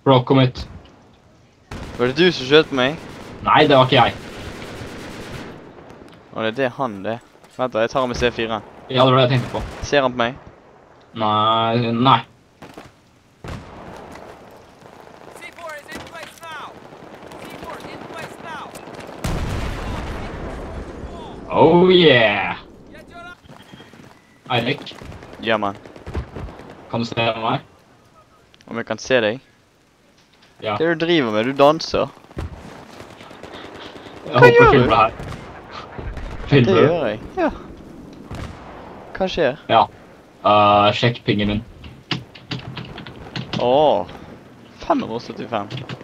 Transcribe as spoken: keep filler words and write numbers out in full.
Bro, kom ut. Var det du som skjøt meg? Nei, det var ikke jeg. Å, det er det han, det. Vent da, jeg tar med C fire. Ja, det var det jeg tenkte på. Ser han på meg? Nei, nei. Oh yeah! Eirik, Ja, mann. kan du se meg? Om jeg kan se deg? Ja. Hva er det du driver med? Du danser. Jeg håper gjør du du? filmer det her. Det Filmer du? gjør jeg. Ja. Hva skjer? Ja. Uh, sjekk pingen min. Åh. fem hundre og syttifem.